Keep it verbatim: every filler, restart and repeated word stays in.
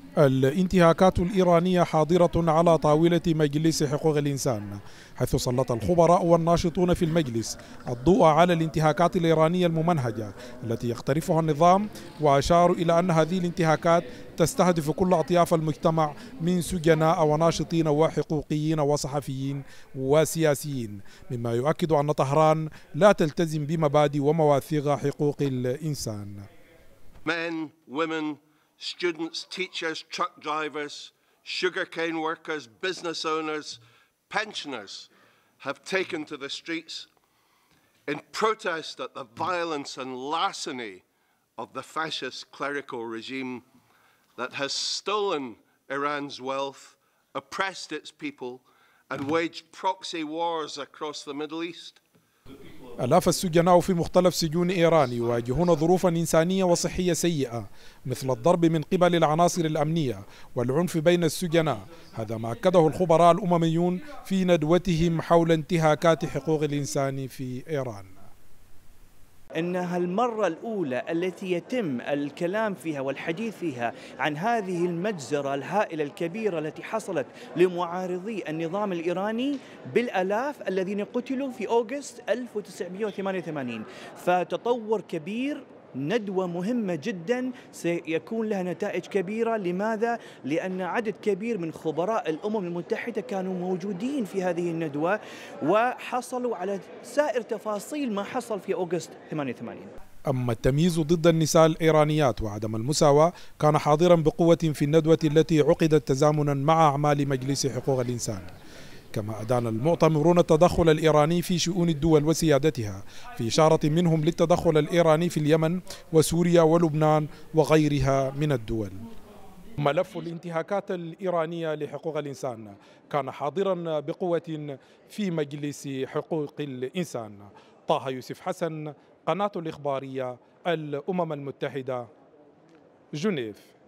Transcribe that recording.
الانتهاكات الإيرانية حاضرة على طاولة مجلس حقوق الإنسان، حيث سلط الخبراء والناشطون في المجلس الضوء على الانتهاكات الإيرانية الممنهجة التي يقترفها النظام، وأشاروا إلى أن هذه الانتهاكات تستهدف كل أطياف المجتمع من سجناء وناشطين وحقوقيين وصحفيين وسياسيين، مما يؤكد أن طهران لا تلتزم بمبادئ ومواثيق حقوق الإنسان. Men, women, students, teachers, truck drivers, sugarcane workers, business owners, pensioners have taken to the streets in protest at the violence and larceny of the fascist clerical regime that has stolen Iran's wealth, oppressed its people, and waged proxy wars across the Middle East. آلاف السجناء في مختلف سجون إيران يواجهون ظروفا إنسانية وصحية سيئة، مثل الضرب من قبل العناصر الأمنية والعنف بين السجناء. هذا ما أكده الخبراء الأمميون في ندوتهم حول انتهاكات حقوق الإنسان في إيران. إنها المرة الأولى التي يتم الكلام فيها والحديث فيها عن هذه المجزرة الهائلة الكبيرة التي حصلت لمعارضي النظام الإيراني بالآلاف الذين قتلوا في أغسطس ألف وتسعمئة وثمانية وثمانين. فتطور كبير، ندوة مهمة جدا سيكون لها نتائج كبيرة. لماذا؟ لأن عدد كبير من خبراء الأمم المتحدة كانوا موجودين في هذه الندوة وحصلوا على سائر تفاصيل ما حصل في أغسطس ثمانية وثمانين. أما التمييز ضد النساء الإيرانيات وعدم المساواة كان حاضرا بقوة في الندوة التي عقدت تزامنا مع أعمال مجلس حقوق الإنسان. كما أدان المؤتمرون التدخل الإيراني في شؤون الدول وسيادتها، في إشارة منهم للتدخل الإيراني في اليمن وسوريا ولبنان وغيرها من الدول. ملف الانتهاكات الإيرانية لحقوق الإنسان كان حاضرا بقوة في مجلس حقوق الإنسان. طه يوسف حسن، قناة الإخبارية الأمم المتحدة، جنيف.